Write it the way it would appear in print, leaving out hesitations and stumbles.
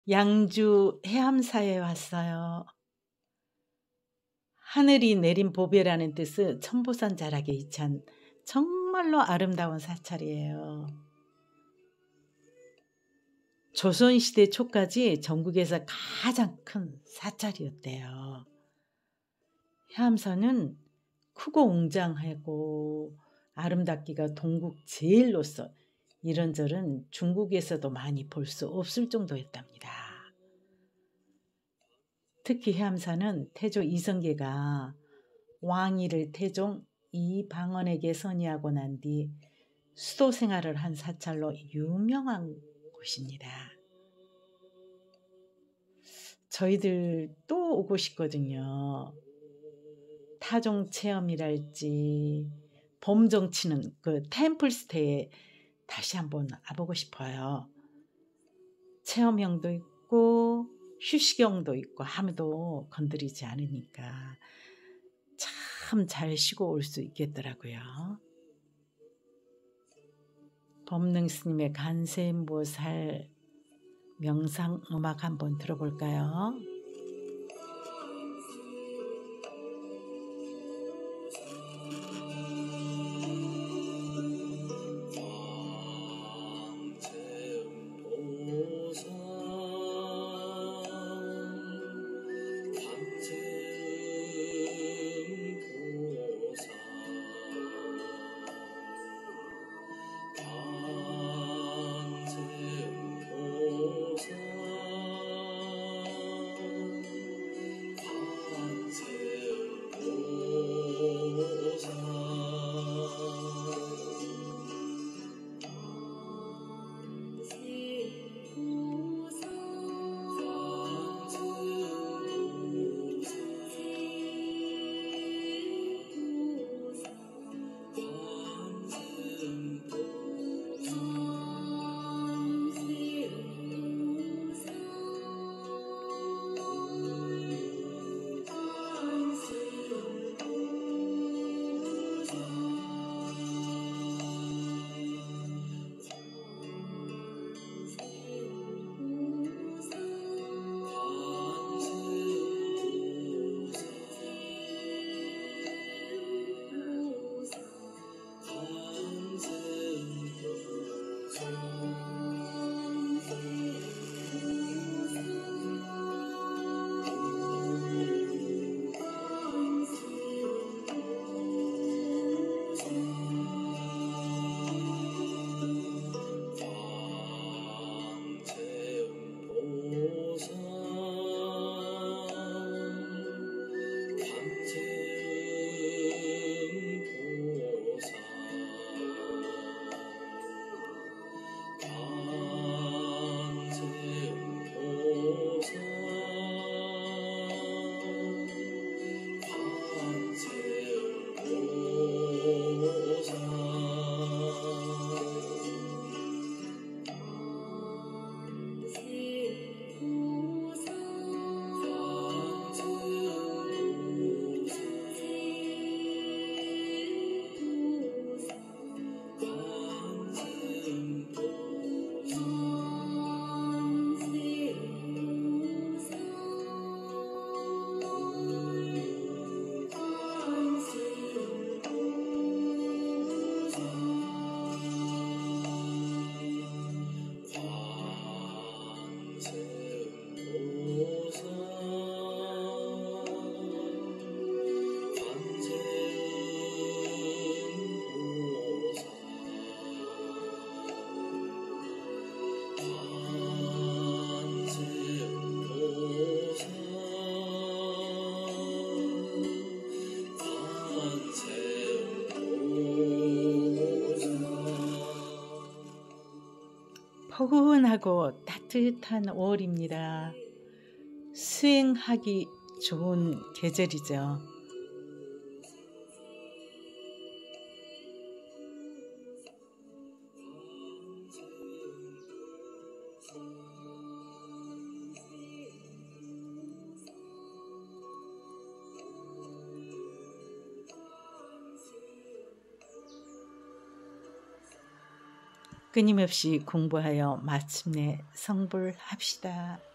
양주 해암사에 왔어요. 하늘이 내린 보배라는 뜻의 천보산 자락에 이찬 정말로 아름다운 사찰이에요. 조선시대 초까지 전국에서 가장 큰 사찰이었대요. 해암사는 크고 웅장하고 아름답기가 동국 제일로서 이런저런 중국에서도 많이 볼 수 없을 정도였답니다. 특히 해암사는 태조 이성계가 왕위를 태종 이방원에게 선의하고 난 뒤 수도 생활을 한 사찰로 유명한 곳입니다. 저희들 또 오고 싶거든요. 타종 체험이랄지 봄정치는 그 템플스테이에 다시 한번 와보고 싶어요. 체험형도 있고 휴식형도 있고 아무도 건드리지 않으니까 참 잘 쉬고 올 수 있겠더라고요. 법능 스님의 간세음보살 명상 음악 한번 들어볼까요? 포근하고 따뜻한 5월입니다. 수행하기 좋은 계절이죠. 끊임없이 공부하여 마침내 성불합시다.